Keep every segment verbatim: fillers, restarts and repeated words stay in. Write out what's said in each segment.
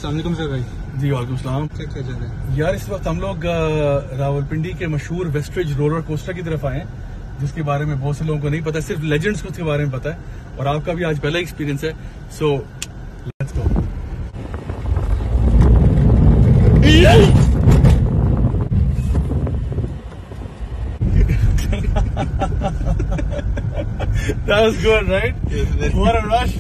अस्सलाम सर भाई। जी वालेकुम सलाम। क्या क्या जा रहा है यार, इस वक्त हम लोग रावलपिंडी के मशहूर वेस्टरिज रोलर कोस्टर की तरफ आए हैं, जिसके बारे में बहुत से लोगों को नहीं पता, सिर्फ लेजेंड्स को उसके बारे में पता है और आपका भी आज पहला एक्सपीरियंस है। So let's go. That was good, right? What a rush.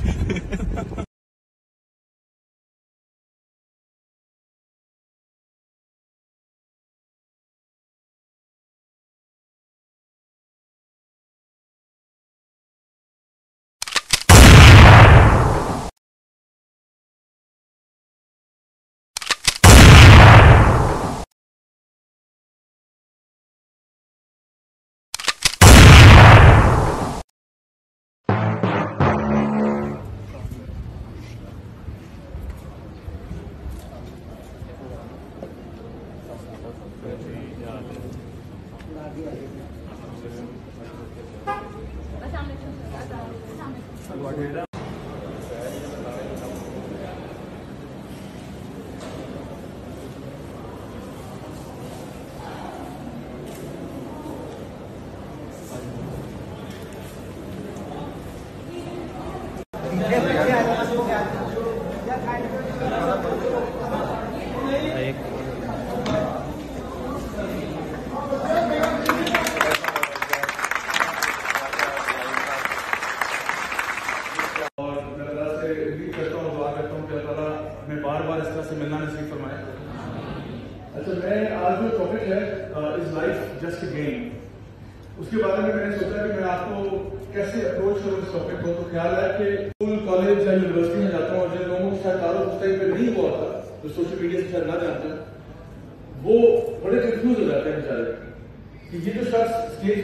मैं बार बार इस तरह से मिलना नसीब फरमाए। अच्छा, मैं आज जो टॉपिक है is life just a game, उसके बारे में मैंने सोचा कि मैं आपको कैसे अप्रोच करूँ इस टॉपिक को। तो ख्याल है कि स्कूल कॉलेज या यूनिवर्सिटी में जाता हूँ और जिन लोगों को शायद तारुफ उस टाइम पे नहीं हुआ था, जो सोशल मीडिया से शायद ना जानते हैं, वो बड़े कंफ्यूज हो जाते हैं बेचारे कि ये जो शख्स स्टेज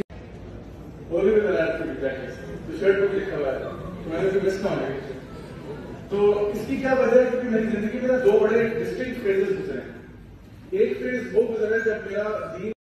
तो शर्ट पर लिखा हुआ है तो मैंने तो मिस ना हो। तो इसकी क्या वजह है? क्योंकि मेरी जिंदगी में दो बड़े डिस्टिंक्ट फेजेस गुजरे हैं। एक फेज वो गुजरा जब मेरा दीन